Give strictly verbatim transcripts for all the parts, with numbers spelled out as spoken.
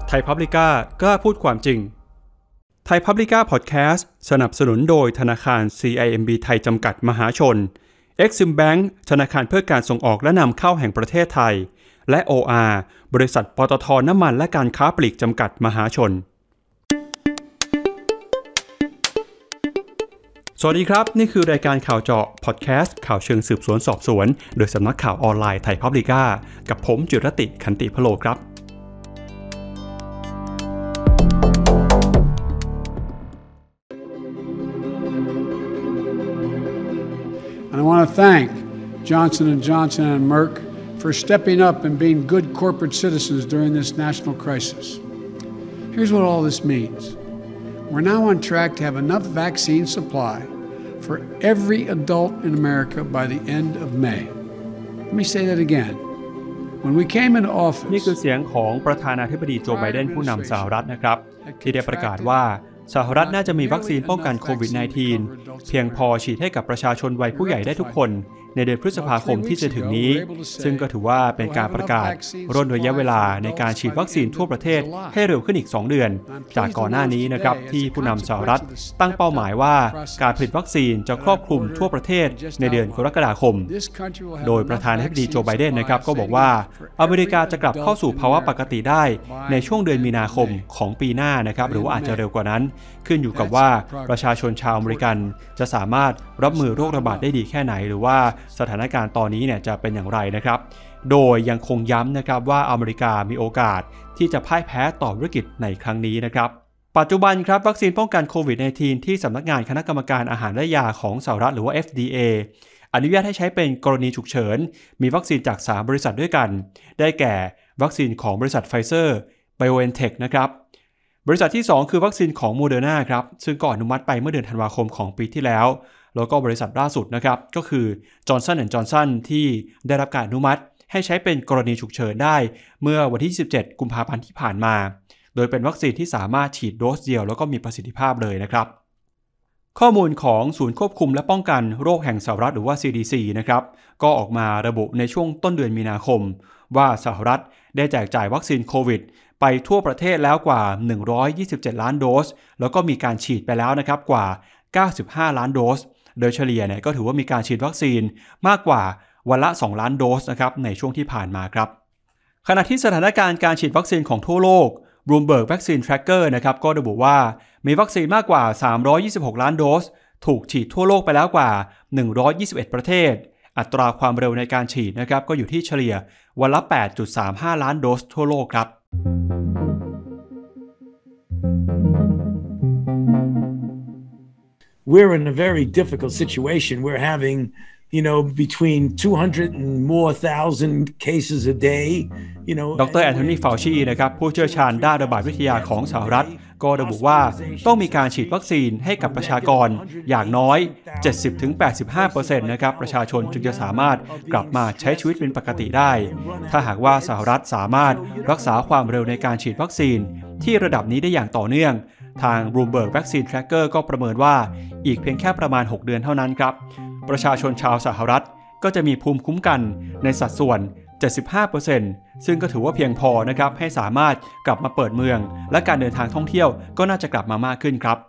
ไทยพับลิก้ากล้าพูดความจริงไทยพับลิก้าพอดแคสต์สนับสนุนโดยธนาคาร ซี ไอ เอ็ม บี ไทยจำกัดมหาชน Exim Bank ธนาคารเพื่อการส่งออกและนำเข้าแห่งประเทศไทยและ โอ อาร์ บริษัทปตท.น้ำมันและการค้าปลีกจำกัดมหาชนสวัสดีครับนี่คือรายการข่าวเจาะพอดแคสต์ข่าวเชิงสืบสวนสอบสวนโดยสำนักข่าวออนไลน์ไทยพับลิก้ากับผมจิรติขันติพโลครับ And I want to thank Johnson and Johnson and Merck for stepping up and being good corporate citizens during this national crisis. Here's what all this means. We're now on track to have enough vaccine supply for every adult in America by the end of May. Let me say that again. When we came into office, นี่คือเสียงของประธานาธิบดีโจไบเดนผู้นำสหรัฐนะครับที่ได้ประกาศว่าสหรัฐน่าจะมีวัคซีนป้องกันโควิด สิบเก้า เพียงพอฉีดให้กับประชาชนวัยผู้ใหญ่ได้ทุกคนในเดือนพฤษภาคมที่จะถึงนี้ซึ่งก็ถือว่าเป็นการประกาศร่นระยะเวลาในการฉีดวัคซีนทั่วประเทศให้เร็วขึ้นอีกสองเดือนจากก่อนหน้านี้นะครับที่ผู้นำสหรัฐตั้งเป้าหมายว่าการผลิตวัคซีนจะครอบคลุมทั่วประเทศในเดือนกรกฎาคมโดยประธานาธิบดีโจไบเดนนะครับก็บอกว่าอเมริกาจะกลับเข้าสู่ภาวะปกติได้ในช่วงเดือนมีนาคมของปีหน้านะครับหรือว่าอาจจะเร็วกว่านั้นขึ้นอยู่กับว่าประชาชนชาวอเมริกันจะสามารถรับมือโรคระบาดได้ดีแค่ไหนหรือว่าสถานการณ์ตอนนี้เนี่ยจะเป็นอย่างไรนะครับโดยยังคงย้ำนะครับว่าอเมริกามีโอกาสที่จะพ่ายแพ้ต่อวิกฤตในครั้งนี้นะครับปัจจุบันครับวัคซีนป้องกันโควิด สิบเก้า ที่สำนักงานคณะกรรมการอาหารและยาของสหรัฐหรือว่า เอฟ ดี เอ อนุญาตให้ใช้เป็นกรณีฉุกเฉินมีวัคซีนจากสามบริษัทด้วยกันได้แก่วัคซีนของบริษัทไฟเซอร์ BioNTech นะครับบริษัทที่สองคือวัคซีนของ Moderna ครับซึ่งก็อนุมัติไปเมื่อเดือนธันวาคมของปีที่แล้วแล้วก็บริษัทล่าสุดนะครับก็คือ Johnson แอนด์ Johnson ที่ได้รับการอนุมัติให้ใช้เป็นกรณีฉุกเฉินได้เมื่อวันที่ยี่สิบเจ็ดกุมภาพันธ์ที่ผ่านมาโดยเป็นวัคซีนที่สามารถฉีดโดสเดียวแล้วก็มีประสิทธิภาพเลยนะครับข้อมูลของศูนย์ควบคุมและป้องกันโรคแห่งสหรัฐหรือว่า ซี ดี ซี นะครับก็ออกมาระบุในช่วงต้นเดือนมีนาคมว่าสหรัฐได้แจกจ่ายวัคซีนโควิดไปทั่วประเทศแล้วกว่าหนึ่งร้อยยี่สิบเจ็ดล้านโดสแล้วก็มีการฉีดไปแล้วนะครับกว่าเก้าสิบห้าล้านโดสโดยเฉลี่ยเนี่ยก็ถือว่ามีการฉีดวัคซีนมากกว่าวันละสองล้านโดสนะครับในช่วงที่ผ่านมาครับขณะที่สถานการณ์การฉีดวัคซีนของทั่วโลก Bloomberg Vaccine Tracker นะครับก็ระบุว่ามีวัคซีนมากกว่าสามร้อยยี่สิบหกล้านโดสถูกฉีดทั่วโลกไปแล้วกว่าหนึ่งร้อยยี่สิบเอ็ดประเทศอัตราความเร็วในการฉีดนะครับก็อยู่ที่เฉลี่ยวันละ แปดจุดสามห้าล้านโดสทั่วโลกครับ We're in a very difficult situation. We're having, you know, between two hundred and more thousand cases a day. You know, ดร. แอนโทนี ฟาวชีนะครับผู้เชี่ยวชาญด้านระบาดวิทยาของสหรัฐก็ระบุว่าต้องมีการฉีดวัคซีนให้กับประชากรอย่างน้อย เจ็ดสิบถึงแปดสิบห้าเปอร์เซ็นต์ นะครับประชาชนจึงจะสามารถกลับมาใช้ชีวิตเป็นปกติได้ถ้าหากว่าสหรัฐสามารถรักษาความเร็วในการฉีดวัคซีนที่ระดับนี้ได้อย่างต่อเนื่องทาง Bloomberg Vaccine Tracker ก็ประเมินว่าอีกเพียงแค่ประมาณหกเดือนเท่านั้นครับประชาชนชาวสหรัฐก็จะมีภูมิคุ้มกันในสัดส่วน เจ็ดสิบห้าเปอร์เซ็นต์ ซึ่งก็ถือว่าเพียงพอนะครับให้สามารถกลับมาเปิดเมืองและการเดินทางท่องเที่ยวก็น่าจะกลับมามากขึ้นครับ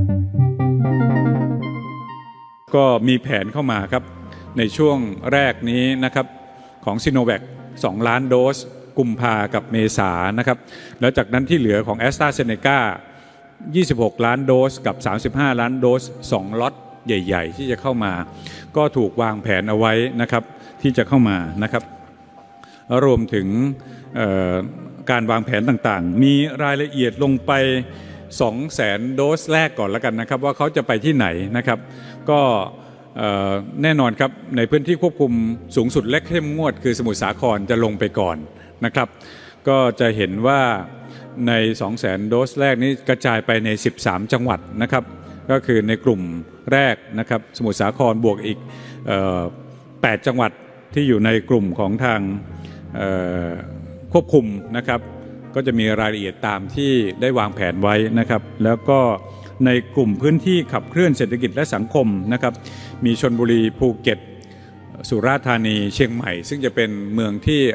ก็มีแผนเข้ามาครับในช่วงแรกนี้นะครับของซิโนแวคสองล้านโดสกุมภากับเมษานะครับแล้วจากนั้นที่เหลือของ AstraZenecaยี่สิบหกล้านโดสกับสามสิบห้าล้านโดสสองล็อตใหญ่ๆที่จะเข้ามาก็ถูกวางแผนเอาไว้นะครับที่จะเข้ามานะครับรวมถึงการวางแผนต่างๆมีรายละเอียดลงไป สองแสน โดสแรกก่อนแล้วกันนะครับว่าเขาจะไปที่ไหนนะครับก็แน่นอนครับในพื้นที่ควบคุมสูงสุดและเข้มงวดคือสมุทรสาครจะลงไปก่อนนะครับก็จะเห็นว่าใน สองแสน โดสแรกนี้กระจายไปในสิบสามจังหวัดนะครับก็คือในกลุ่มแรกนะครับสมุทรสาครบวกอีกแปดจังหวัดที่อยู่ในกลุ่มของทางควบคุมนะครับก็จะมีรายละเอียดตามที่ได้วางแผนไว้นะครับแล้วก็ในกลุ่มพื้นที่ขับเคลื่อนเศรษฐกิจและสังคมนะครับมีชลบุรีภูเก็ตสุราษฎร์ธานีเชียงใหม่ซึ่งจะเป็นเมืองที่รับ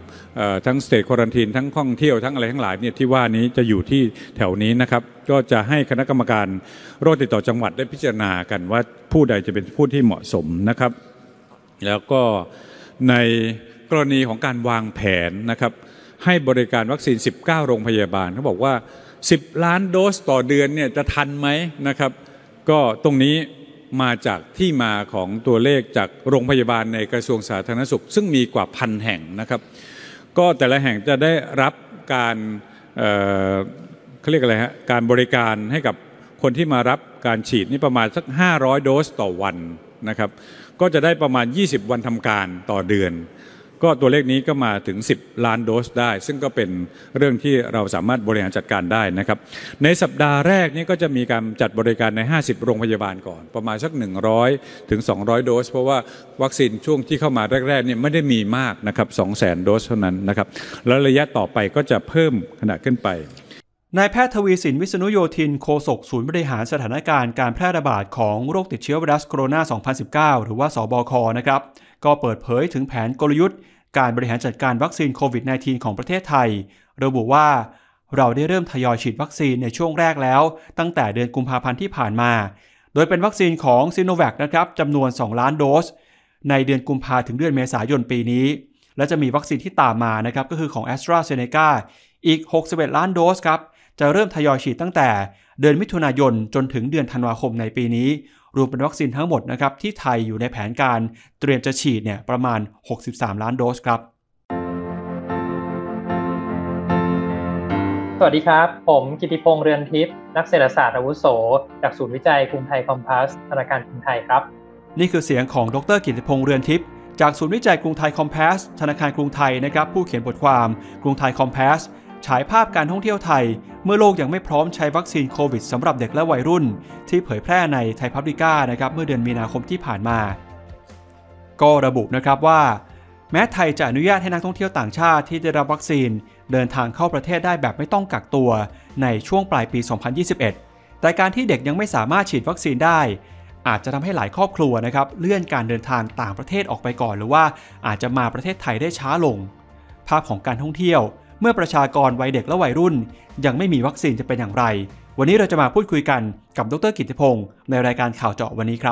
ทั้งสเตทควอรันทีนทั้งท่องเที่ยวทั้งอะไรทั้งหลายเนี่ยที่ว่านี้จะอยู่ที่แถวนี้นะครับก็จะให้คณะกรรมการโรคติดต่อจังหวัดได้พิจารณากันว่าผู้ใดจะเป็นผู้ที่เหมาะสมนะครับแล้วก็ในกรณีของการวางแผนนะครับให้บริการวัคซีนสิบเก้าโรงพยาบาลเขาบอกว่าสิบล้านโดสต่อเดือนเนี่ยจะทันไหมนะครับก็ตรงนี้มาจากที่มาของตัวเลขจากโรงพยาบาลในกระทรวงสาธารณสุขซึ่งมีกว่าพันแห่งนะครับก็แต่ละแห่งจะได้รับการเอ่อเขาเรียกอะไรฮะการบริการให้กับคนที่มารับการฉีดนี่ประมาณสักห้าร้อยโดสต่อวันนะครับก็จะได้ประมาณยี่สิบวันทำการต่อเดือนก็ตัวเลขนี้ก็มาถึงสิบล้านโดสได้ซึ่งก็เป็นเรื่องที่เราสามารถบริหารจัดการได้นะครับในสัปดาห์แรกนี้ก็จะมีการจัดบริการในห้าสิบโรงพยาบาลก่อนประมาณสักหนึ่งร้อยถึงสองร้อยโดสเพราะว่าวัคซีนช่วงที่เข้ามาแรกๆเนี่ยไม่ได้มีมากนะครับ สองแสน โดสเท่านั้นนะครับแล้วระยะต่อไปก็จะเพิ่มขนาดขึ้นไปนายแพทย์ทวีสินวิษณุโยธินโฆษกศูนย์บริหารสถานการณ์การแพร่ระบาดของโรคติดเชื้อไวรัสโคโรนา สองพันสิบเก้า หรือว่าสบคนะครับก็เปิดเผยถึงแผนกลยุทธ์การบริหารจัดการวัคซีนโควิด สิบเก้า ของประเทศไทยระบุว่าเราได้เริ่มทยอยฉีดวัคซีนในช่วงแรกแล้วตั้งแต่เดือนกุมภาพันธ์ที่ผ่านมาโดยเป็นวัคซีนของซิโนแวคนะครับจำนวนสองล้านโดสในเดือนกุมภาถึงเดือนเมษายนปีนี้และจะมีวัคซีนที่ตามมานะครับก็คือของ AstraZeneca อีกหกสิบเอ็ดล้านโดสครับจะเริ่มทยอยฉีดตั้งแต่เดือนมิถุนายนจนถึงเดือนธันวาคมในปีนี้รวมเป็นวัคซีนทั้งหมดนะครับที่ไทยอยู่ในแผนการเตรียมจะฉีดเนี่ยประมาณหกสิบสามล้านโดสครับสวัสดีครับผมกิติพงษ์เรือนทิพย์นักเศรษฐศาสตร์อาวุโสจากศูนย์วิจัยกรุงไทยคอมพาสธนาคารกรุงไทยครับนี่คือเสียงของดร.กิติพงษ์เรือนทิพย์จากศูนย์วิจัยกรุงไทยคอมพาสธนาคารกรุงไทยนะครับผู้เขียนบทความกรุงไทยคอมพาสฉายภาพการท่องเที่ยวไทยเมื่อโลกยังไม่พร้อมใช้วัคซีนโควิดสำหรับเด็กและวัยรุ่นที่เผยแพร่ในไทยพับลิก้านะครับเมื่อเดือนมีนาคมที่ผ่านมาก็ระบุนะครับว่าแม้ไทยจะอนุญาตให้นักท่องเที่ยวต่างชาติที่ได้รับวัคซีนเดินทางเข้าประเทศได้แบบไม่ต้องกักตัวในช่วงปลายปี สองพันยี่สิบเอ็ด แต่การที่เด็กยังไม่สามารถฉีดวัคซีนได้อาจจะทำให้หลายครอบครัวนะครับเลื่อนการเดินทางต่างประเทศออกไปก่อนหรือว่าอาจจะมาประเทศไทยได้ช้าลงภาพของการท่องเที่ยวเมื่อประชากรวัยเด็กและวัยรุ่นยังไม่มีวัคซีนจะเป็นอย่างไรวันนี้เราจะมาพูดคุยกันกับดร.กิติพงษ์ในรายการข่าวเจาะวันนี้ครับ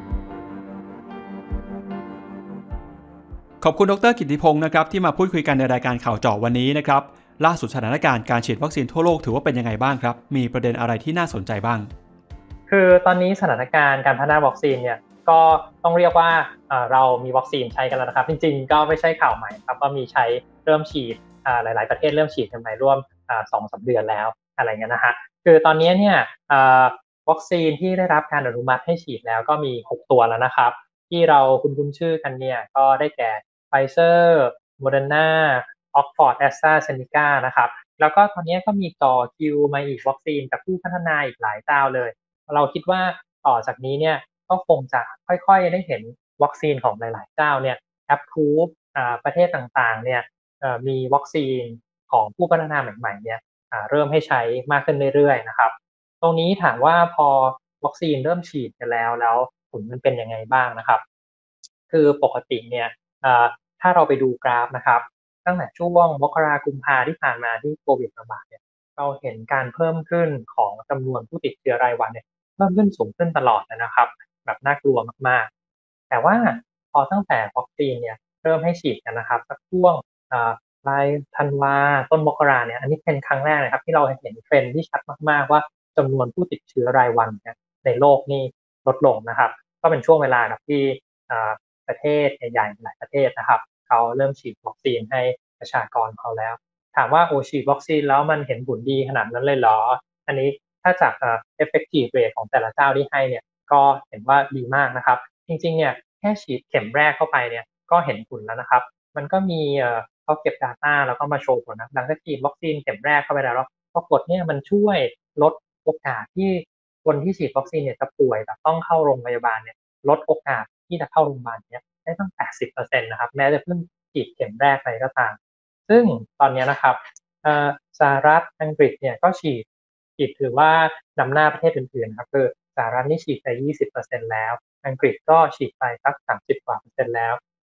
ขอบคุณดร.กิติพงษ์นะครับที่มาพูดคุยกันในรายการข่าวเจาะวันนี้นะครับล่าสุดสถานการณ์การฉีดวัคซีนทั่วโลกถือว่าเป็นยังไงบ้างครับมีประเด็นอะไรที่น่าสนใจบ้างคือตอนนี้สถานการณ์การพัฒนาวัคซีนเนี่ยก็ต้องเรียกว่าเรามีวัคซีนใช้กันแล้วนะครับจริงๆก็ไม่ใช่ข่าวใหม่ครับก็มีใช้เริ่มฉีดหลายๆประเทศเริ่มฉีดกันไปร่วม สองถึงสาม เดือนแล้วอะไรเงี้ยนะฮะคือตอนนี้เนี่ยวัคซีนที่ได้รับการอนุมัติให้ฉีดแล้วก็มีหกตัวแล้วนะครับที่เราคุ้นๆชื่อกันเนี่ยก็ได้แก่ Pfizer Moderna Oxford AstraZeneca นะครับแล้วก็ตอนนี้ก็มีต่อคิวมาอีกวัคซีนจากผู้พัฒนาอีกหลายเจ้าเลยเราคิดว่าต่อจากนี้เนี่ยก็คงจะค่อยๆได้เห็นวัคซีนของหลายๆเจ้าเนี่ย approve ประเทศต่างๆเนี่ยมีวัคซีนของผู้พัฒนาใหม่ๆเนี่ยเริ่มให้ใช้มากขึ้นเรื่อยๆนะครับตรงนี้ถามว่าพอวัคซีนเริ่มฉีดกันแล้วแล้วผลมันเป็นยังไงบ้างนะครับคือปกติเนี่ยถ้าเราไปดูกราฟนะครับตั้งแต่ช่วงมกราคมกุมภาที่ผ่านมาที่โควิดระบาดเนี่ยเราเห็นการเพิ่มขึ้นของจำนวนผู้ติดเชื้อรายวันเนี่ยเพิ่มขึ้นสูงขึ้นตลอดนะครับแบบน่ากลัวมากๆแต่ว่าพอตั้งแต่วัคซีนเนี่ยเริ่มให้ฉีดกันนะครับสักช่วงปลายธันวาต้นมกราเนี่ยอันนี้เป็นครั้งแรกนะครับที่เราเห็นเทรนด์ที่ชัดมากๆว่าจำนวนผู้ติดเชื้อรายวันเนี่ยในโลกนี่ลดลงนะครับก็เป็นช่วงเวลาแบบที่ประเทศใหญ่ๆหลายประเทศนะครับเขาเริ่มฉีดวัคซีนให้ประชากรเขาแล้วถามว่าโอฉีดวัคซีนแล้วมันเห็นผลดีขนาดนั้นเลยเหรออันนี้ถ้าจาก effective rate ของแต่ละเจ้าที่ให้เนี่ยก็เห็นว่าดีมากนะครับจริงๆเนี่ยแค่ฉีดเข็มแรกเข้าไปเนี่ยก็เห็นผลแล้วนะครับมันก็มีเขาเก็บ data แล้วก็มาโชว์ผลนะหลังจากฉีดวัคซีนเข็มแรกเข้าไปแล้วปรากฏเนี่ยมันช่วยลดโอกาสที่คนที่ฉีดวัคซีนเนี่ยจะป่วยแบบต้องเข้าโรงพยาบาลเนี่ยลดโอกาสที่จะเข้าโรงพยาบาลเนี่ยได้ตั้ง แปดสิบเปอร์เซ็นต์ นะครับแม้จะเพิ่งฉีดเข็มแรกไปก็ตามซึ่งตอนนี้นะครับสหรัฐอังกฤษเนี่ยก็ฉีดฉีดถือว่านำหน้าประเทศอื่นๆครับคือสหรัฐนี่ฉีดไป ยี่สิบเปอร์เซ็นต์ แล้วอังกฤษก็ฉีดไปสักสามสิบกว่าเปอร์เซ็นต์แล้ว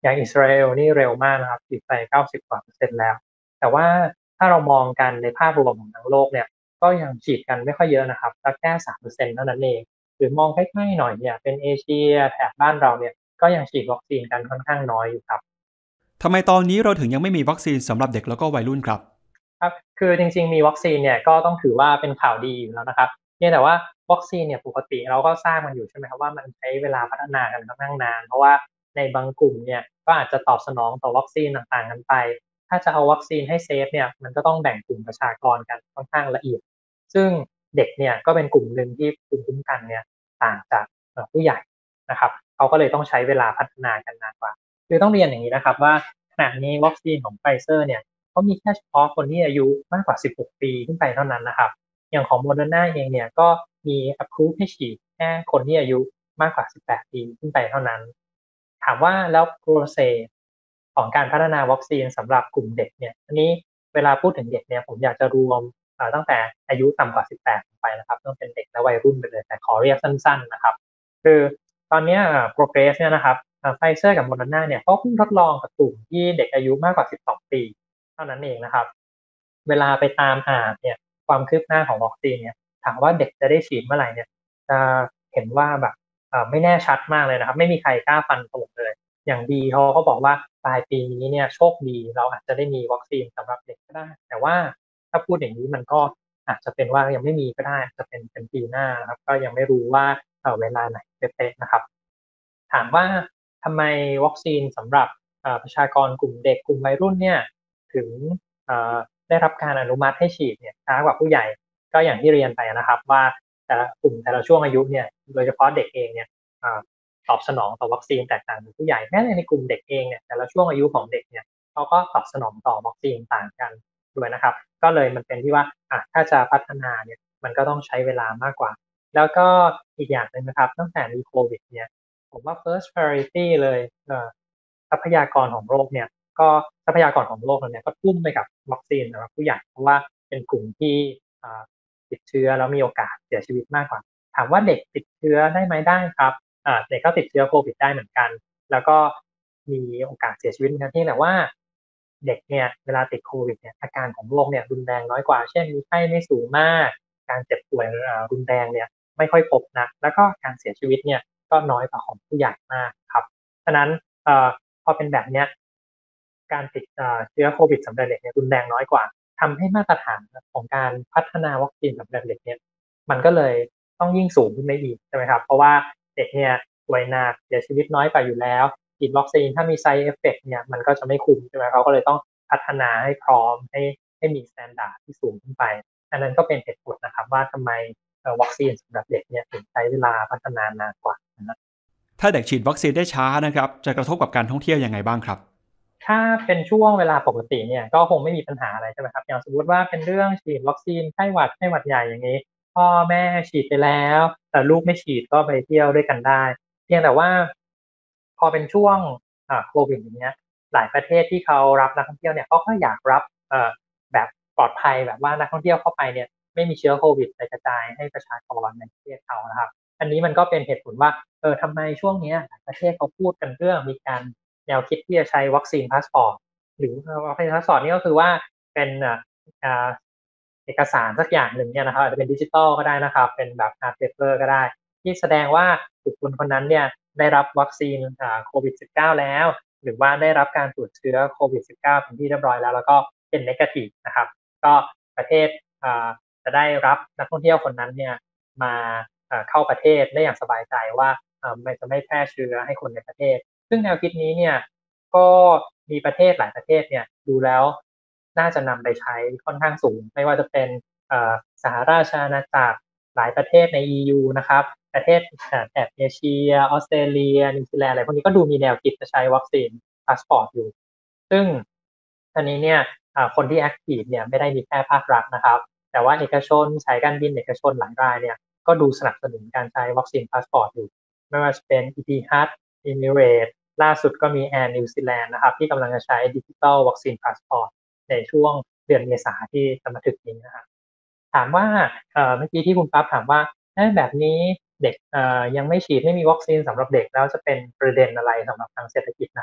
อย่างอิสราเอลนี่เร็วมากนะครับฉีดไปเก้าสิบกว่าเปอร์เซ็นต์แล้วแต่ว่าถ้าเรามองกันในภาพรวมของทั้งโลกเนี่ยก็ยังฉีดกันไม่ค่อยเยอะนะครับสักแค่ สามเปอร์เซ็นต์ เท่านั้นเองหรือมองใกล้ๆหน่อยเนี่ยเป็นเอเชียแถบบ้านเราเนี่ยก็ยังฉีดวัคซีนกันค่อนข้างน้อยอยู่ครับทำไมตอนนี้เราถึงยังไม่มีวัคซีนสำหรับเด็กแล้วก็วัยรุ่นครับครับคือจริงๆมีวัคซีนเนี่ยก็ต้องถือว่าเป็นข่าวดีอยู่แล้วนะครับเพียงแต่ว่าวัคซีนเนี่ยปกติเราก็ทราบมันอยู่ใช่ไหมครับว่ามันใช้เวลาพัฒนากันค่อนข้างนานเพราะว่าในบางกลุ่มเนี่ยก็อาจจะตอบสนองต่อวัคซีนต่างๆกันไปถ้าจะเอาวัคซีนให้เซฟเนี่ยมันก็ต้องแบ่งกลุ่มประชากรกันค่อนข้างละเอียดซึ่งเด็กเนี่ยก็เป็นกลุ่มหนึ่งที่ภูมิคุ้มกันเนี่ยต่างจากผู้ใหญ่นะครับเขาก็เลยต้องใช้เวลาพัฒนากันนานกว่าคือต้องเรียนอย่างนี้นะครับว่าขณะนี้วัคซีนของไฟเซอร์เนี่ยเขามีแค่เฉพาะคนที่อายุมากกว่าสิบหกปีขึ้นไปเท่านั้นนะครับอย่างของ Moderna เองเนี่ยก็มี approve ให้ฉีดแค่คนที่อายุมากกว่าสิบแปดปีขึ้นไปเท่านั้นถามว่าแล้ว process ของการพัฒนาวัคซีนสำหรับกลุ่มเด็กเนี่ยอันนี้เวลาพูดถึงเด็กเนี่ยผมอยากจะรวมตั้งแต่อายุต่ำกว่าสิบแปดไปนะครับต้องเป็นเด็กและวัยรุ่นไปเลยแต่ขอเรียกสั้นๆนะครับคือตอนนี้ progress เนี่ยนะครับไฟเซอร์กับ Moderna เนี่ยเขาเพิ่งทดลองกับกลุ่มที่เด็กอายุมากกว่าสิบสองปีเท่านั้นเองนะครับเวลาไปตามอ่านเนี่ยความคืบหน้าของวัคซีนเนี่ยถามว่าเด็กจะได้ฉีดเมื่อไหร่เนี่ยจะเห็นว่าแบบไม่แน่ชัดมากเลยนะครับไม่มีใครกล้าฟันธงเลยอย่างดีเขาก็บอกว่าปลายปีนี้เนี่ยโชคดีเราอาจจะได้มีวัคซีนสำหรับเด็กก็ได้แต่ว่าถ้าพูดอย่างนี้มันก็อาจจะเป็นว่ายังไม่มีก็ได้จะเป็นเป็นปีหน้านะครับก็ยังไม่รู้ว่าเวลาไหนเป๊ะๆนะครับถามว่าทำไมวัคซีนสำหรับประชากรกลุ่มเด็กกลุ่มวัยรุ่นเนี่ยถึงได้รับการอนุมัติให้ฉีดเนี่ยช้ากว่าผู้ใหญ่ก็อย่างที่เรียนไปนะครับว่าแต่ละกลุ่มแต่ละช่วงอายุเนี่ยโดยเฉพาะเด็กเองเนี่ยตอบสนองต่อวัคซีนแตกต่างจากผู้ใหญ่แม้ในกลุ่มเด็กเองเนี่ยแต่ละช่วงอายุของเด็กเนี่ยเขาก็ตอบสนองต่อวัคซีนต่างกันด้วยนะครับก็เลยมันเป็นที่ว่าอ่ะถ้าจะพัฒนาเนี่ยมันก็ต้องใช้เวลามากกว่าแล้วก็อีกอย่างหนึ่งนะครับตั้งแต่มีโควิดเนี่ยผมว่า first priority เลยทรัพยากรของโลกเนี่ยก็ทรัพยากรของโลกเนี่ยก็ทุ่มไปกับวัคซีนสำหรับผู้ใหญ่เพราะว่าเป็นกลุ่มที่ติดเชื้อแล้วมีโอกาสเสียชีวิตมากกว่าถามว่าเด็กติดเชื้อได้ไหมได้ครับเด็กก็ติดเชื้อโควิดได้เหมือนกันแล้วก็มีโอกาสเสียชีวิตเหมือนกันที่แต่ว่าเด็กเนี่ยเวลาติดโควิดเนี่ยอาการของโรคเนี่ยรุนแรงน้อยกว่าเช่นมีไข้ไม่สูงมากการเจ็บป่วยรุนแรงเนี่ยไม่ค่อยพบนะแล้วก็การเสียชีวิตเนี่ยก็น้อยกว่าของผู้ใหญ่มากครับฉะนั้นพอเป็นแบบเนี้ยการติดเชื้อโควิดสำหรับเด็กเนี่ยรุนแรงน้อยกว่าทำให้มาตรฐานของการพัฒนาวัคซีนสำหรับเด็กเนี่ยมันก็เลยต้องยิ่งสูงขึ้นไปอีกใช่ไหมครับเพราะว่าเด็กเนี่ยป่วยหนักเสียชีวิตน้อยกว่าอยู่แล้วฉีดวัคซีนถ้ามี side effect เนี่ยมันก็จะไม่คุ้มใช่ไหมเขาก็เลยต้องพัฒนาให้พร้อมให้ให้มี standard ที่สูงขึ้นไปอันนั้นก็เป็นเหตุผลนะครับว่าทำไมวัคซีนสำหรับเด็กเนี่ยถึงใช้เวลาพัฒนานานกว่านะถ้าเด็กฉีดวัคซีนได้ช้านะครับจะกระทบกับการท่องเที่ยวยังไงบ้างครับถ้าเป็นช่วงเวลาปกติเนี่ยก็คงไม่มีปัญหาอะไรใช่ไหมครับอย่างสมมติว่าเป็นเรื่องฉีดวัคซีนไข้หวัดไข้หวัดใหญ่อย่างนี้พ่อแม่ฉีดไปแล้วแต่ลูกไม่ฉีดก็ไปเที่ยวด้วยกันได้เพียงแต่ว่าพอเป็นช่วงโควิดอย่างเงี้ยหลายประเทศที่เขารับนักท่องเที่ยวเนี่ยเขาก็อยากรับแบบปลอดภัยแบบว่านักท่องเที่ยวเข้าไปเนี่ยไม่มีเชื้อโควิดไปกระจายให้ประชากรในประเทศเขานะครับอันนี้มันก็เป็นเหตุผลว่าเออทำไมช่วงนี้หลายประเทศเขาพูดกันเรื่องมีการแนวคิดที่จะใช้วัคซีนพาสปอร์ตหรือวัคซีนพาสปอร์ตนี่ก็คือว่าเป็นเอกสารสักอย่างหนึ่งเนี่ยนะครับอาจจะเป็นดิจิตอลก็ได้นะครับเป็นแบบ hard paper ก็ได้ที่แสดงว่าบุคคลคนนั้นเนี่ยได้รับวัคซีนโควิด สิบเก้า แล้วหรือว่าได้รับการตรวจเชื้อโควิด สิบเก้า เป็นที่เรียบร้อยแล้วแล้วก็เป็น negative นะครับก็ประเทศจะได้รับนักท่องเที่ยวคนนั้นเนี่ยมาเข้าประเทศได้อย่างสบายใจว่าไม่จะไม่แพร่เชื้อให้คนในประเทศซึ่งแนวคิดนี้เนี่ยก็มีประเทศหลายประเทศเนี่ยดูแล้วน่าจะนำไปใช้ค่อนข้างสูงไม่ว่าจะเป็นสหราชอาณาจักรหลายประเทศใน อี ยู นะครับประเทศแถบเอเชียออสเตรเลียนิวซีแลนด์อะไรพวกนี้ก็ดูมีแนวคิดจะใช้วัคซีนพาสปอร์ตอยู่ซึ่งอันนี้เนี่ยคนที่แอคทีฟเนี่ยไม่ได้มีแค่ภาครัฐนะครับแต่ว่าเอกชนสายการบินเอกชนหลายรายเนี่ยก็ดูสนับสนุนการใช้วัคซีนพาสปอร์ตอยู่ไม่ว่าจะเป็นอีทีฮัดอิมิเรตล่าสุดก็มีแอร์นิวซีแลนด์นะครับที่กำลังจะใช้ดิจิทัลวัคซีนพาสปอร์ตในช่วงเดือนเมษาที่จะมาถึงนี้นะครับถามว่าเมื่อกี้ที่คุณปั๊บถามว่าแบบนี้เด็กยังไม่ฉีดไม่มีวัคซีนสำหรับเด็กแล้วจะเป็นประเด็นอะไรสำหรับทางเศรษฐกิจนะครับ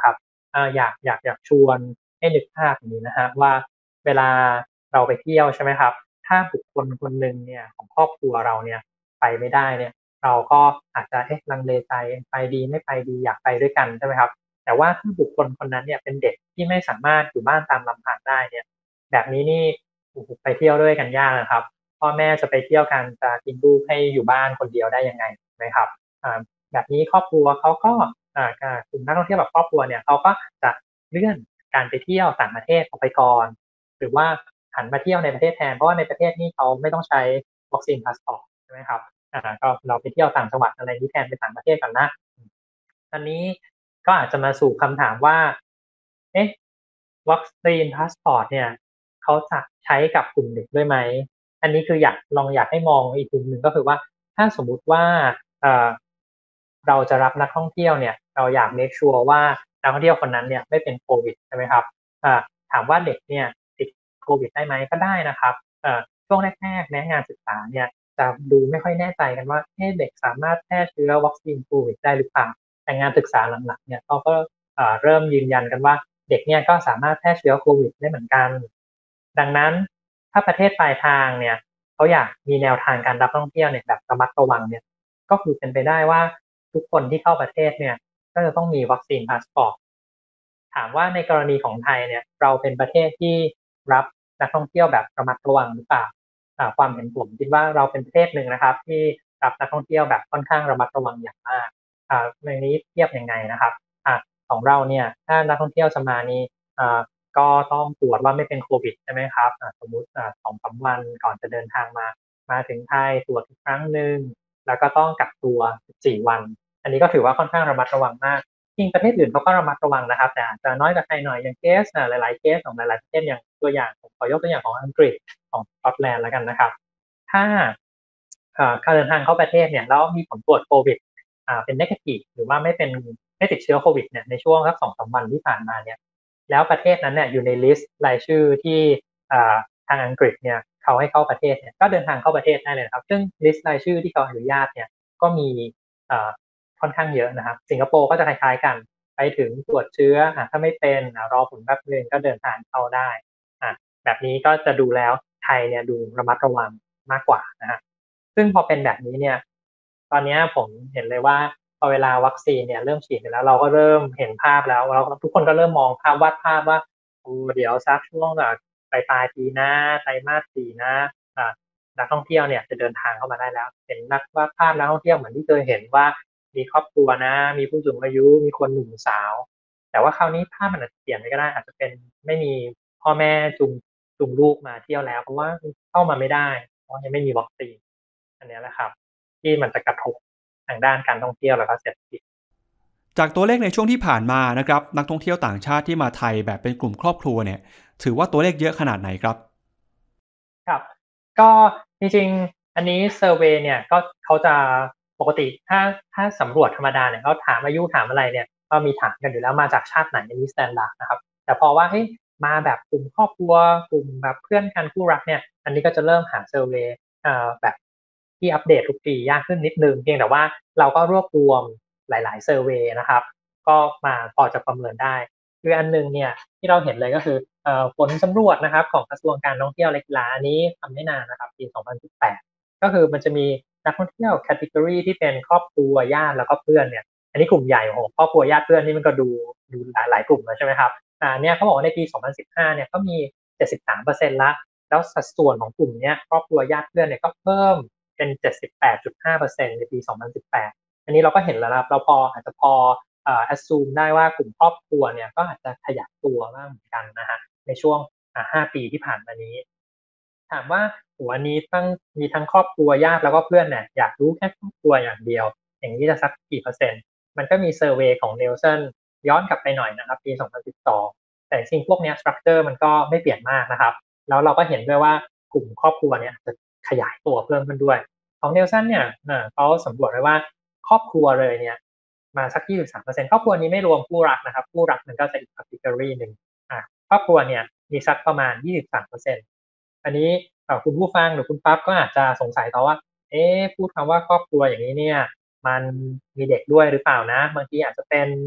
อ่าอยากอยากอยากชวนให้นึกภาพอย่างนี้นะฮะว่าเวลาเราไปเที่ยวใช่ไหมครับถ้าบุคคลคนหนึ่งเนี่ยของครอบครัวเราเนี่ยไปไม่ได้เนี่ยเราก็อาจจะเอ๊ะลังเลใจไปดีไม่ไปดีอยากไปด้วยกันใช่ไหมครับแต่ว่าถ้าบุคคลคนนั้นเนี่ยเป็นเด็กที่ไม่สามารถอยู่บ้านตามลำพังได้เนี่ยแบบนี้นี่โอ้โหไปเที่ยวด้วยกันยากนะครับพ่อแม่จะไปเที่ยวกันจะทิ้งลูกให้อยู่บ้านคนเดียวได้ยังไงไหมครับอ่าแบบนี้ครอบครัวเขาก็อ่ากลุ่มนักท่องเที่ยวแบบครอบครัวเนี่ยเขาก็จะเลื่อนการไปเที่ยวต่างประเทศออกไปก่อนหรือว่าหันมาเที่ยวในประเทศแทนเพราะว่าในประเทศนี่เขาไม่ต้องใช้วัคซีนพาสปอร์ตใช่ไหมครับอ่าก็เราไปเที่ยวต่างจังหวัดอะไรนี้แทนไปต่างประเทศกันนะอันนี้ก็อาจจะมาสู่คำถามว่าเอ๊ะวัคซีนพาสปอร์ตเนี่ยเขาจะใช้กับกลุ่มเด็กด้วยไหมอันนี้คืออยากลองอยากให้มองอีกมุมหนึ่งก็คือว่าถ้าสมมุติว่าเอ่อเราจะรับนักท่องเที่ยวเนี่ยเราอยาก make sure ว่านักท่องเที่ยวคนนั้นเนี่ยไม่เป็นโควิดใช่ไหมครับอ่าถามว่าเด็กเนี่ยติดโควิดได้ไหมก็ได้นะครับเอ่อช่วงแรกๆแม้งานศึกษาเนี่ยจะดูไม่ค่อยแน่ใจกันว่าเอ๊ะเด็กสามารถแพร่เชื้อวัคซีนโควิดได้หรือเปล่าแต่งานศึกษาหลังๆเนี่ยเขาก็เอ่อเริ่มยืนยันกันว่าเด็กเนี่ยก็สามารถแพร่เชื้อโควิดได้เหมือนกันดังนั้นถ้าประเทศปลายทางเนี่ยเขาอยากมีแนวทางการรับท่องเที่ยวเนี่ยแบบระมัดระวังเนี่ยก็คือเป็นไปได้ว่าทุกคนที่เข้าประเทศเนี่ยก็จะต้องมีวัคซีนพาสปอร์ตถามว่าในกรณีของไทยเนี่ยเราเป็นประเทศที่รับนักท่องเที่ยวแบบระมัดระวังหรือเปล่าอ่าความเห็นผมคิดว่าเราเป็นประเทศหนึ่งนะครับที่รับนักท่องเที่ยวแบบค่อนข้างระมัดระวังอย่างมากอ่าในนี้เทียบยังไงนะครับอ่าของเราเนี่ยถ้านักท่องเที่ยวจะมานี่อ่าก็ต้องตรวจว่าไม่เป็นโควิดใช่ไหมครับอ่าสมมุติอ่า สองถึงสาม วันก่อนจะเดินทางมามาถึงไทยตรวจอีกครั้งหนึ่งแล้วก็ต้องกักตัวสิบสี่วันอันนี้ก็ถือว่าค่อนข้างระมัดระวังมากจริงประเทศอื่นเขาก็ระมัดระวังนะครับแต่อาจจะน้อยกว่าไทยหน่อยอย่างเคสอ่าหลายๆเคสของหลายๆประเทศอย่างตัวอย่างผมขอยกตัวอย่างของอังกฤษของสกอตแลนด์แล้วกันนะครับถ้าอ่าการเดินทางเข้าประเทศเนี่ยแล้วมีผลตรวจโควิดอ่าเป็น negative หรือว่าไม่เป็นไม่ติดเชื้อโควิดเนี่ยในช่วงสัก สองถึงสาม วันที่ผ่านมาเนี่ยแล้วประเทศนั้นเนี่ยอยู่ในลิสต์รายชื่อที่อ่าทางอังกฤษเนี่ยเขาให้เข้าประเทศเนี่ยก็เดินทางเข้าประเทศได้เลยครับซึ่งลิสต์รายชื่อที่เขาอนุญาตเนี่ยก็มีอ่าค่อนข้างเยอะนะครับสิงคโปร์ก็จะคล้ายๆกันไปถึงตรวจเชื้ออ่าถ้าไม่เป็นอ่ารอผลแป๊บนึงก็เดินทางเข้าได้อ่าแบบนี้ก็จะดูแล้วไทยเนี่ยดูระมัดระวังมากกว่านะฮะซึ่งพอเป็นแบบนี้เนี่ยตอนนี้ผมเห็นเลยว่าพอเวลาวัคซีนเนี่ยเริ่มฉีดไปแล้วเราก็เริ่มเห็นภาพแล้วเราทุกคนก็เริ่มมองภาพวาดภาพว่าโอ้เดี๋ยวสักช่วงแบบปลายปลายปีหน้าไตรมาสสี่นะอ่านักท่องเที่ยวเนี่ยจะเดินทางเข้ามาได้แล้วเห็นนักวาดภาพนักท่องเที่ยวเหมือนที่เคยเห็นว่ามีครอบครัวนะมีผู้สูงอายุมีคนหนุ่มสาวแต่ว่าคราวนี้ภาพมันอาจจะเปลี่ยนไปก็ได้อาจจะเป็นไม่มีพ่อแม่จูงจูงลูกมาเที่ยวแล้วเพราะว่าเข้ามาไม่ได้เพราะยังไม่มีวัคซีนอันนี้แหละครับที่มันจะกระทบทางด้านการท่องเที่ยวแล้วก็เศรษฐกิจจากตัวเลขในช่วงที่ผ่านมานะครับนักท่องเที่ยวต่างชาติที่มาไทยแบบเป็นกลุ่มครอบครัวเนี่ยถือว่าตัวเลขเยอะขนาดไหนครับครับก็จริงๆอันนี้เซอร์เวย์เนี่ยก็เขาจะปกติถ้าถ้าสำรวจธรรมดาเนี่ยเขาถามอายุถามอะไรเนี่ยก็มีถามกันอยู่แล้วมาจากชาติไหนอันนี้สแตนดาร์ดนะครับแต่พอว่าเฮ้ยมาแบบกลุ่มครอบครัวกลุ่มแบบเพื่อนกันคู่รักเนี่ยอันนี้ก็จะเริ่มหาเซอร์เวย์อ่าแบบที่อัปเดตทุกปียากขึ้นนิดนึงเพียงแต่ว่าเราก็รวบรวมหลายๆเซอร์เวย์นะครับก็มาพอจะประเมินได้คืออันนึงเนี่ยที่เราเห็นเลยก็คือเอ่อผลสำรวจนะครับของกระทรวงการท่องเที่ยวและกีฬาอันนี้ทำไม่นานนะครับปีสองพันสิบแปดก็คือมันจะมีนักท่องเที่ยวแคตตากรีที่เป็นครอบครัวญาติแล้วก็เพื่อนเนี่ยอันนี้กลุ่มใหญ่โอ้โหครอบครัวญาติเพื่อนนี่มันก็ดูดูหลายหลายกลุ่มแล้วใช่ไหมครับอ่าเนี่ยเขาบอกว่าในปีสองพันสิบห้าเนี่ยก็มี เจ็ดสิบสามเปอร์เซ็นต์ ละแล้วสัดส่วนของกลุ่มเนี้ยครอบครัวญาติเพื่อนเนี่ยก็เพิ่มเป็น เจ็ดสิบแปดจุดห้าเปอร์เซ็นต์ ในปีสองพันสิบแปดอันนี้เราก็เห็นแล้วนะครับเราพออาจจะพอเอ่อ assume ได้ว่ากลุ่มครอบครัวเนี่ยก็อาจจะขยายตัวบ้างเหมือนกันนะฮะในช่วงอ่าห้าปีที่ผ่านมานี้ถามว่าโอ้อันนี้ทั้งมีทั้งครอบครัวญาติแล้วก็เพื่อนเนี่ยอยากรู้แค่ครอบครัวอย่างเดียวอย่างนี้จะสักกี่เปอร์เซ็นต์มันก็มีเซอร์เวย์ของ Nielsen ย้อนกลับไปหน่อยนะครับปีสองพันสิบสองแต่จริงพวกเนี้ย structure มันก็ไม่เปลี่ยนมากนะครับแล้วเราก็เห็นด้วยว่ากลุ่มครอบครัวเนี่ยจะขยายตัวเพิ่มขึ้นด้วยของ Nielsen เนี่ยเอ่อเขาสำรวจไว้ว่าครอบครัวเลยเนี่ยมาสัก ยี่สิบสามเปอร์เซ็นต์ ครอบครัวนี้ไม่รวมคู่รักนะครับคู่รักมันก็จะอีก category หนึ่งอ่าครอบครัวเนี่ยมีสักประมาณ ยี่สิบสามเปอร์เซ็นต์ อันนี้เอ่อคุณผู้ฟังหรือคุณปั๊บก็อาจจะสงสัยต่อว่าเอ๊ะพูดคำว่าครอบครัวอย่างนี้เนี่ยมันมีเด็กด้วยหรือเปล่านะบางทีอาจจะเป็น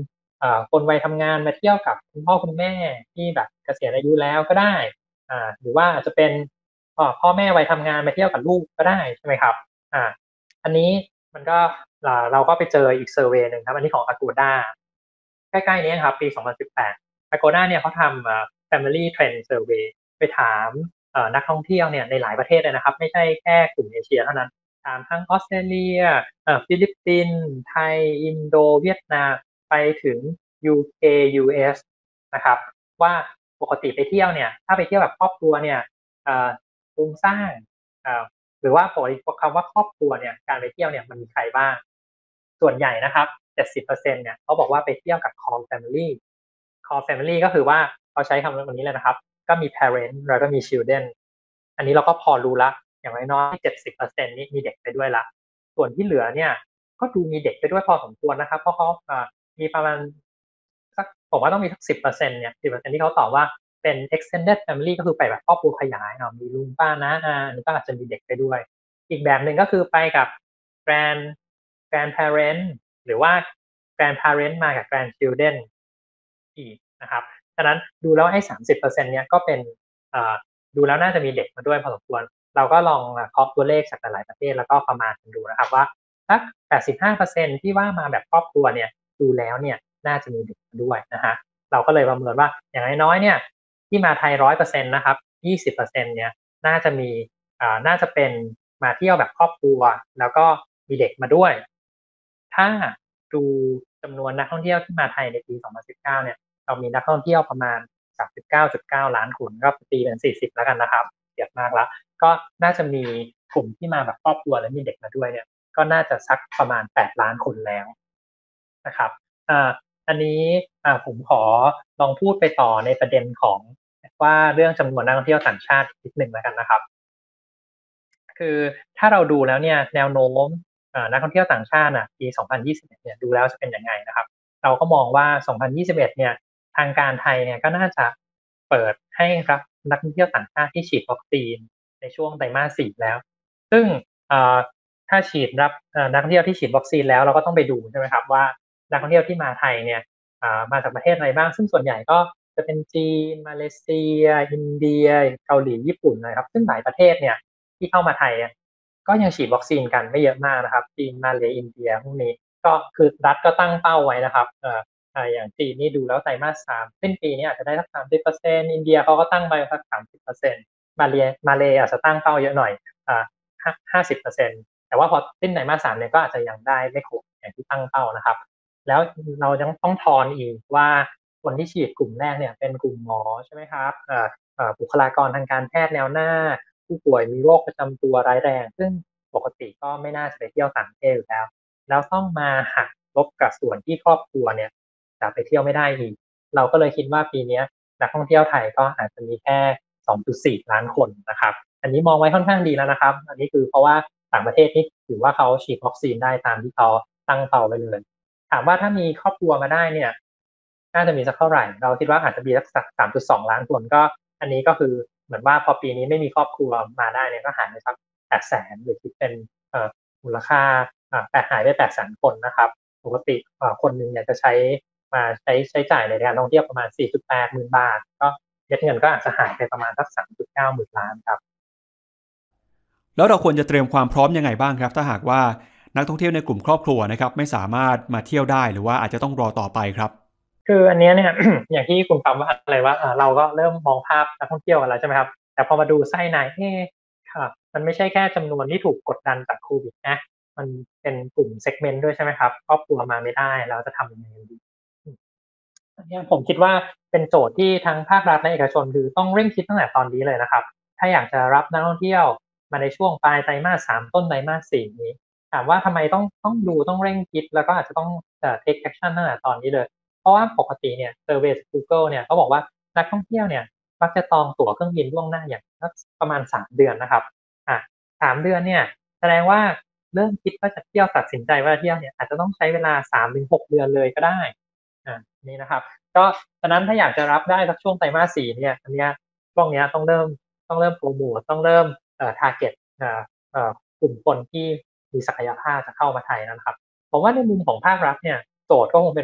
คนวัยทำงานมาเที่ยวกับคุณพ่อคุณแม่ที่แบบเกษียณอายุแล้วก็ได้อ่าหรือว่าอาจจะเป็นพ่อแม่วัยทำงานมาเที่ยวกับลูกก็ได้ใช่ไหมครับอ่าอันนี้มันก็เราก็ไปเจออีกเซอร์เวย์หนึ่งครับอันนี้ของ Agoda ใกล้ๆนี้ครับปีสองพันสิบแปด Agoda เนี่ยเขาทำ Family Trend Survey ไปถามนักท่องเที่ยวเนี่ยในหลายประเทศเลยนะครับไม่ใช่แค่กลุ่มเอเชียเท่านั้นถามทั้งออสเตรเลียฟิลิปปินส์ไทยอินโดเวียดนามไปถึง ยู เค ยู เอส นะครับว่าปกติไปเที่ยวเนี่ยถ้าไปเที่ยวแบบครอบครัวเนี่ยโครงสร้างหรือว่าปกติคำว่าครอบครัวเนี่ยการไปเที่ยวเนี่ยมันมีใครบ้างส่วนใหญ่นะครับ เจ็ดสิบเปอร์เซ็นต์ เนี่ยเขาบอกว่าไปเที่ยวกับ core family core family ก็คือว่าเขาใช้คำวันนี้เลยนะครับก็มี parent แล้วก็มี children อันนี้เราก็พอรู้ละอย่างน้อยๆ เจ็ดสิบเปอร์เซ็นต์ นี่มีเด็กไปด้วยละส่วนที่เหลือเนี่ยก็ดูมีเด็กไปด้วยพอสมควรนะครับเพราะเขามีประมาณสักผมว่าต้องมีสัก สิบเปอร์เซ็นต์ เนี่ย สิบเปอร์เซ็นต์ ที่เขาตอบว่าเป็น extended family ก็คือไปแบบครอบครัวขยายเนาะมีลุงป้าน้าอาอันนี้ก็อาจจะมีเด็กไปด้วยอีกแบบหนึ่งก็คือไปกับ grand grandparent หรือว่า grandparent มากับ grandchildren อีกนะครับฉะนั้นดูแล้วไอ้ สามสิบเปอร์เซ็นต์ เนี่ยก็เป็นดูแล้วน่าจะมีเด็กมาด้วยพอสมควรเราก็ลองเคาะตัวเลขจากหลายๆประเทศแล้วก็ประมาณกันดูนะครับว่าสัก แปดสิบห้าเปอร์เซ็นต์ ที่ว่ามาแบบครอบครัวเนี่ยดูแล้วเนี่ยน่าจะมีเด็กมาด้วยนะฮะเราก็เลยประเมินว่าอย่างน้อยๆเนี่ยที่มาไทย หนึ่งร้อยเปอร์เซ็นต์ นะครับ ยี่สิบเปอร์เซ็นต์ เนี่ยน่าจะมีอ่าน่าจะเป็นมาเที่ยวแบบครอบครัวแล้วก็มีเด็กมาด้วยถ้าดูจำนวนนักท่องเที่ยวที่มาไทยในปีสองพันสิบเก้าเนี่ยเรามีนักท่องเที่ยวประมาณ สามสิบเก้าจุดเก้า ล้านคนก็ตีเป็นสี่สิบแล้วกันนะครับเยอะมากแล้วก็น่าจะมีกลุ่มที่มาแบบครอบครัวและมีเด็กมาด้วยเนี่ยก็น่าจะสักประมาณแปดล้านคนแล้วนะครับอ่าอันนี้อ่าผมขอลองพูดไปต่อในประเด็นของว่าเรื่องจำนวนนักท่องเที่ยวต่างชาตินิดหนึ่งแล้วกันนะครับคือถ้าเราดูแล้วเนี่ยแนวโน้มนักท่องเที่ยวต่างชาติอ่ะปีสองพันยี่สิบเอ็ดเนี่ยดูแล้วจะเป็นยังไงนะครับเราก็มองว่าสองพันยี่สิบเอ็ดเนี่ยทางการไทยเนี่ยก็น่าจะเปิดให้รับนักท่องเที่ยวต่างชาติที่ฉีดวัคซีนในช่วงไตรมาสสี่แล้วซึ่งถ้าฉีดรับนักท่องเที่ยวที่ฉีดวัคซีนแล้วเราก็ต้องไปดูใช่ไหมครับว่านักท่องเที่ยวที่มาไทยเนี่ยมาจากประเทศอะไรบ้างซึ่งส่วนใหญ่ก็จะเป็นจีนมาเลเซียอินเดียเกาหลีญี่ปุ่นนะครับซึ่งหลายประเทศเนี่ยที่เข้ามาไทยก็ยังฉีดวัคซีนกันไม่เยอะมากนะครับจีนมาเลอินเดียพวกนี้ก็คือรัฐก็ตั้งเป้าไว้นะครับเอ่ออย่างจีนนี่ดูแล้วไตรมาสสามสิ้นปีนี้อาจจะได้สัก สามสิบเปอร์เซ็นต์ อินเดียเขาก็ตั้งไปสัก สามสิบเปอร์เซ็นต์ มาเลมาเลอาจจะตั้งเป้าเยอะหน่อยอ่าห้าสิบเปอร์เซ็นต์ แต่ว่าพอสิ้นไตรมาสสามเนี่ยก็อาจจะยังได้ไม่ครบอย่างที่ตั้งเป้านะครับแล้วเรายังต้องทอนอีกว่าคนที่ฉีดกลุ่มแรกเนี่ยเป็นกลุ่มหมอใช่ไหมครับเอ่อบุคลากรทางการแพทย์แนวหน้าผู้ป่วยมีโรคประจำตัวร้ายแรงซึ่งปกติก็ไม่น่าจะไปเที่ยวต่างประเทศอยู่แล้วแล้วต้องมาหักลบกับส่วนที่ครอบครัวเนี่ยจะไปเที่ยวไม่ได้อีกเราก็เลยคิดว่าปีนี้นักท่องเที่ยวไทยก็อาจจะมีแค่ สองจุดสี่ ล้านคนนะครับอันนี้มองไว้ค่อนข้างดีแล้วนะครับอันนี้คือเพราะว่าต่างประเทศนี่ถือว่าเขาฉีดวัคซีนได้ตามที่เขาตั้งเป้าไว้เลยถามว่าถ้ามีครอบครัวมาได้เนี่ยน่าจะมีสักเท่าไหร่เราคิดว่าอาจจะมีสัก สามจุดสอง ล้านคนก็อันนี้ก็คือเหมือนว่าพอปีนี้ไม่มีครอบครัวมาได้เนี่ยก็หายไปสักแปดแสนหรือคิดเป็นมูลค่าแปดหายไปแปดแสนคนนะครับปกติคนหนึ่งเนี่ยจะใช้มาใช้ใช้จ่ายในการท่องเที่ยวประมาณ สี่จุดแปด หมื่นบาทก็เม็ดเงินก็อาจจะหายไปประมาณสัก สามจุดเก้า หมื่นล้านครับแล้วเราควรจะเตรียมความพร้อมยังไงบ้างครับถ้าหากว่านักท่องเที่ยวในกลุ่มครอบครัวนะครับไม่สามารถมาเที่ยวได้หรือว่าอาจจะต้องรอต่อไปครับคืออันนี้เนี่ย อย่างที่คุณปั๊มว่าอะไรว่าเราก็เริ่มมองภาพนักท่องเที่ยวกันแล้วใช่ไหมครับแต่พอมาดูไส้ในเอ๊ะค่ะมันไม่ใช่แค่จำนวนที่ถูกกดดันจากโควิดนะมันเป็นกลุ่มเซกเมนต์ด้วยใช่ไหมครับครอบครัวมาไม่ได้เราจะทำยังไงดีอันนี้ผมคิดว่าเป็นโจทย์ที่ทั้งภาครัฐและเอกชนคือต้องเร่งคิดตั้งแต่ตอนนี้เลยนะครับถ้าอยากจะรับนักท่องเที่ยวมาในช่วงปลายไตรมาสสามต้นไตรมาสสี่นี้ถามว่าทำไมต้องต้องดูต้องเร่งคิดแล้วก็อาจจะต้องเอ่อ take action ตั้งแต่ตอนนี้เลยเพราะว่าปกติเนี่ยเซอร์เวย์ Google เนี่ยเขาบอกว่านักท่องเที่ยวเนี่ยมักจะจองตั๋วเครื่องบินล่วงหน้าอย่างประมาณสามเดือนนะครับอ่ะสามเดือนเนี่ยแสดงว่าเริ่มคิดว่าจะเที่ยวตัดสินใจว่าเที่ยวเนี่ยอาจจะต้องใช้เวลา สามถึงหก เดือนเลยก็ได้อ่านี่นะครับก็ฉะนั้นถ้าอยากจะรับได้สักช่วงไตรมาสสี่เนี่ยอันเนี้ยช่วงเนี้ยต้องเริ่มต้องเริ่มโปรโมทต้องเริ่มเอ่อ target เอ่อเอ่อกลุ่มคนที่มีศักยภาพจะเข้ามาไทยนะครับผมว่าในมุมของภาครัฐเนี่ยโจทย์ก็คงเป็นว่า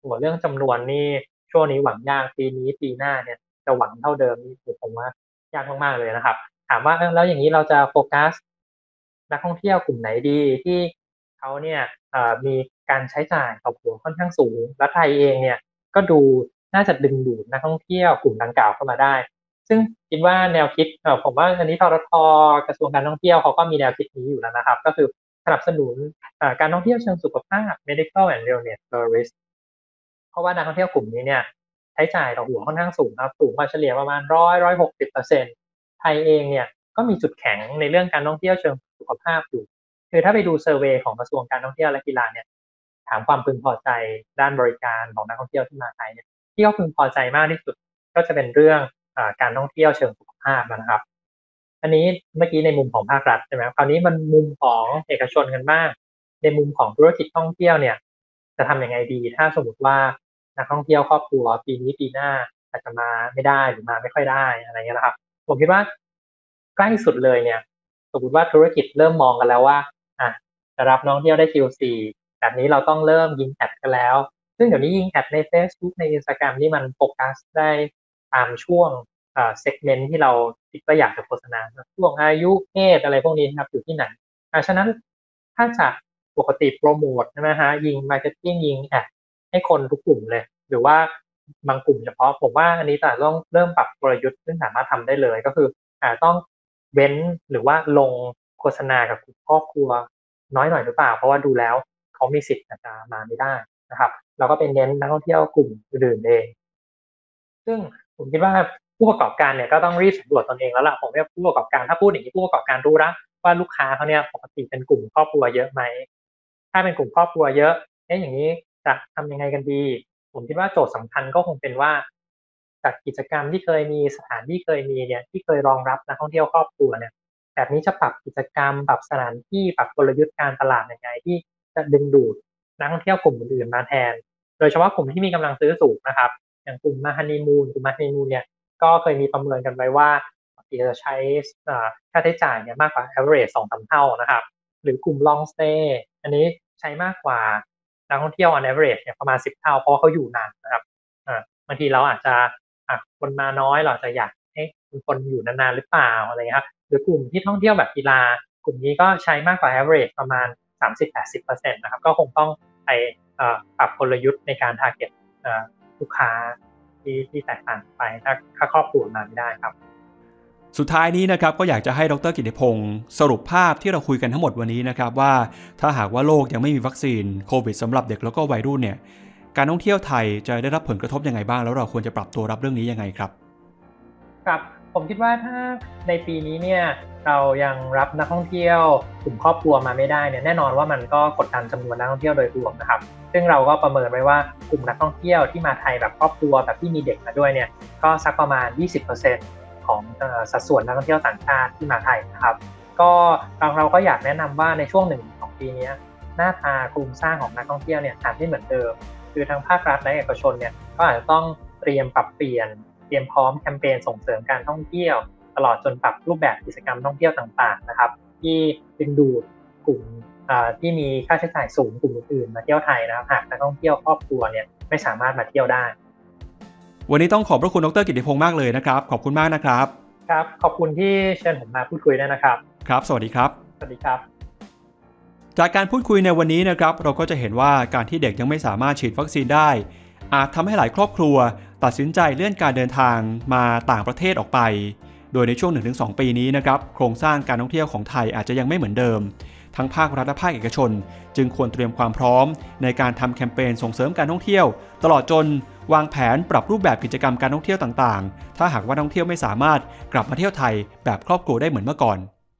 หัวเรื่องจำนวนนี่ช่วงนี้หวังยากปีนี้ปีหน้าเนี่ยจะหวังเท่าเดิมนี่ผมว่ายากมากๆเลยนะครับถามว่าแล้วอย่างนี้เราจะโฟกัสนักท่องเที่ยวกลุ่มไหนดีที่เขาเนี่ยมีการใช้จ่ายต่อหัวค่อนข้างสูงและไทยเองเนี่ยก็ดูน่าจะดึงดูดนักท่องเที่ยวกลุ่มดังกล่าวเข้ามาได้ซึ่งคิดว่าแนวคิดผมว่าอันนี้ทรท.กระทรวงการท่องเที่ยวเขาก็มีแนวคิดนี้อยู่แล้วนะครับก็คือสนับสนุนการท่องเที่ยวเชิงสุขภาพ medical and wellness tourist เพราะว่านักท่องเที่ยวกลุ่มนี้เนี่ยใช้จ่ายต่อหัวค่อนข้างสูงครับสูงกว่าเฉลี่ยประมาณร้อยร้อยหกสิบเปอร์เซ็นต์ไทยเองเนี่ยก็มีจุดแข็งในเรื่องการท่องเที่ยวเชิงสุขภาพอยู่คือถ้าไปดูเซอร์เวย์ของกระทรวงการท่องเที่ยวและกีฬาเนี่ยถามความพึงพอใจด้านบริการของนักท่องเที่ยวที่มาไทยเนี่ยที่เขาพึงพอใจมากที่สุดก็จะเป็นเรื่องการท่องเที่ยวเชิงสุขภาพนะครับอันนี้เมื่อกี้ในมุมของภาครัฐใช่ไหมคราวนี้มันมุมของเอกชนกันบ้างในมุมของธุรกิจท่องเที่ยวเนี่ยจะทำยังไงดีถ้าสมมติว่านักท่องเที่ยวครอบครัวปีนี้ปีหน้าอาจจะมาไม่ได้หรือมาไม่ค่อยได้อะไรเงี้ยนะครับผมคิดว่าใกล้สุดเลยเนี่ยสมมติว่าธุรกิจเริ่มมองกันแล้วว่าอ่ะจะรับนักท่องเที่ยวได้ คิว ซี แบบนี้เราต้องเริ่มยิงแอดกันแล้วซึ่งเดี๋ยวนี้ยิงแอดใน Facebook ใน Instagram นี่มันโฟกัสได้ตามช่วงเอ่อเซกเมนต์ที่เราคิดว่าอยากจะโฆษณาช่วงอายุเพศอะไรพวกนี้นะครับอยู่ที่ไหนอ่ะฉะนั้นถ้าจะปกติโปรโมทใช่ไหมฮะยิงมาร์เก็ตติ้งยิงแอดให้คนทุกกลุ่มเลยหรือว่าบางกลุ่มเฉพาะผมว่าอันนี้แต่ต้องเริ่มปรับกลยุทธ์ซึ่งสามารถทำได้เลยก็คืออ่าต้องเว้นหรือว่าลงโฆษณากับกลุ่มครอบครัวน้อยหน่อยหรือเปล่าเพราะว่าดูแล้วเขามีสิทธิ์อาจจะมาไม่ได้นะครับเราก็เป็นเน้นนักท่องเที่ยวกลุ่มอื่นเองซึ่งผมคิดว่าผู้ประกอบการเนี่ยก็ต้องรีบสำรวจตนเองแล้วล่ะผมว่าผู้ประกอบการถ้าพูดอย่างนี้ผู้ประกอบการรู้แล้วว่าลูกค้าเขาเนี่ยปกติเป็นกลุ่มครอบครัวเยอะไหมถ้าเป็นกลุ่มครอบครัวเยอะเอ๊ะอย่างนี้จะทำยังไงกันดีผมคิดว่าโจทย์สำคัญก็คงเป็นว่าจากกิจกรรมที่เคยมีสถานที่เคยมีเนี่ยที่เคยรองรับนักท่องเที่ยวครอบครัวเนี่ยแบบนี้จะปรับกิจกรรมปรับสถานที่ปรับกลยุทธ์การตลาดยังไงที่จะดึงดูดนักท่องเที่ยวกลุ่มอื่นๆมาแทนโดยเฉพาะกลุ่มที่มีกำลังซื้อสูงนะครับอย่างกลุ่มมาฮันนีมูนกลุ่มมาฮันนีมูนเนี่ยก็เคยมีประเมินกันไว้ว่าจะใช้ค่าใช้จ่ายเนี่ยมากกว่า average สองถึงสาม เท่านะครับหรือกลุ่ม long stay อันนี้ใช้มากกว่านักท่องเที่ยว on average เนี่ยประมาณสิบเท่าเพราะเขาอยู่นานนะครับอ่าบางทีเราอาจจะอ่ะคนมาน้อยเราจะอยากให้คนอยู่นานๆหรือเปล่าอะไรเงี้ยครับหรือกลุ่มที่ท่องเที่ยวแบบกีฬากลุ่มนี้ก็ใช้มากกว่า average ประมาณ สามสิบถึงแปดสิบเปอร์เซ็นต์ นะครับก็คงต้องไปปรับกลยุทธ์ในการ target ลูกค้าที่ที่แตกต่างไปถ้าถ้าครอบครัวมาไม่ได้ครับสุดท้ายนี้นะครับก็อยากจะให้ดร.กิติพงศ์สรุปภาพที่เราคุยกันทั้งหมดวันนี้นะครับว่าถ้าหากว่าโลกยังไม่มีวัคซีนโควิดสำหรับเด็กแล้วก็วัยรุ่นเนี่ยการท่องเที่ยวไทยจะได้รับผลกระทบยังไงบ้างแล้วเราควรจะปรับตัวรับเรื่องนี้ยังไงครับครับผมคิดว่าถ้าในปีนี้เนี่ยเรายังรับนักท่องเที่ยวกลุ่มครอบครัวมาไม่ได้เนี่ยแน่นอนว่ามันก็กดดันจำนวนนักท่องเที่ยวโดยรวมนะครับซึ่งเราก็ประเมินไว้ว่ากลุ่มนักท่องเที่ยวที่มาไทยแบบครอบครัวแบบที่มีเด็กมาด้วยเนี่ยก็สักประมาณ ยี่สิบเปอร์เซ็นต์ ของสัดส่วนนักท่องเที่ยวต่างชาติที่มาไทยนะครับก็เราเราก็อยากแนะนำว่าในช่วงหนึ่งของปีนี้หน้าตาโครงสร้างของนักท่องเที่ยวเนี่ยอาจไม่เหมือนเดิมคือทั้งภาครัฐและเอกชนเนี่ยก็อาจจะต้องเตรียมปรับเปลี่ยนเตรียมพร้อมแคมเปญส่งเสริมการท่องเที่ยวตลอดจนปรับรูปแบบกิจกรรมท่องเที่ยวต่างๆนะครับที่ดึงดูดกลุ่มที่มีค่าใช้จ่ายสูงกลุ่มอื่นๆมาเที่ยวไทยนะครับหากนักท่องเที่ยวครอบครัวเนี่ยไม่สามารถมาเที่ยวได้วันนี้ต้องขอบพระคุณดร.กิติพงศ์มากเลยนะครับขอบคุณมากนะครับครับขอบคุณที่เชิญผมมาพูดคุยด้วยนะครับครับสวัสดีครับสวัสดีครับจากการพูดคุยในวันนี้นะครับเราก็จะเห็นว่าการที่เด็กยังไม่สามารถฉีดวัคซีนได้อาจทำให้หลายครอบครัวตัดสินใจเลื่อนการเดินทางมาต่างประเทศออกไปโดยในช่วง หนึ่งถึงสอง ปีนี้นะครับโครงสร้างการท่องเที่ยวของไทยอาจจะยังไม่เหมือนเดิมทั้งภาครัฐและภาคเอกชนจึงควรเตรียมความพร้อมในการทำแคมเปญส่งเสริมการท่องเที่ยวตลอดจนวางแผนปรับรูปแบบกิจกรรมการท่องเที่ยวต่างๆถ้าหากว่านักท่องเที่ยวไม่สามารถกลับมาเที่ยวไทยแบบครอบครัวได้เหมือนเมื่อก่อน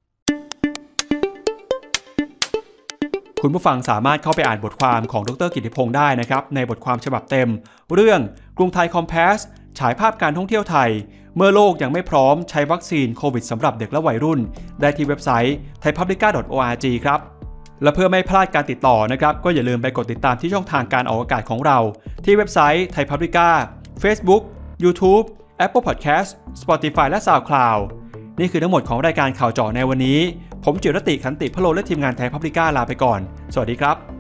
คุณผู้ฟังสามารถเข้าไปอ่านบทความของดร.กิติพงศ์ได้นะครับในบทความฉบับเต็มเรื่องกรุงไทยคอมเพสฉายภาพการท่องเที่ยวไทยเมื่อโลกยังไม่พร้อมใช้วัคซีนโควิดสำหรับเด็กและวัยรุ่นได้ที่เว็บไซต์ ไทยพับลิก้า ดอท โอ อาร์ จี ครับและเพื่อไม่พลาดการติดต่อนะครับก็อย่าลืมไปกดติดตามที่ช่องทางการออกอากาศของเราที่เว็บไซต์ Thai Publica Facebook YouTube Apple Podcast Spotify และ SoundCloud นี่คือทั้งหมดของรายการข่าวเจาะในวันนี้ผมจิรติขันติพโลและทีมงานไทยพับลิก้าลาไปก่อนสวัสดีครับ